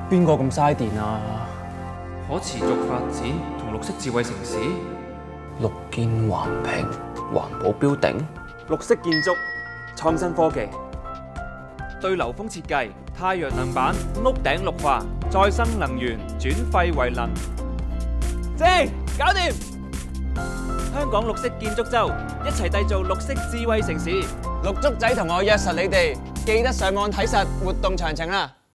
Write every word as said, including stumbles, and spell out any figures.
邊個咁嘥電啊？ 可持續發展同綠色智慧城市， 綠建環評環保標頂， 綠色建築創新科技， 對流風設計、太陽能板、屋頂綠化、再生能源轉廢為能，正搞掂！香港綠色建築周一齊締造綠色智慧城市。 綠竹仔同我約實你哋，記得上網睇實活動詳情啦！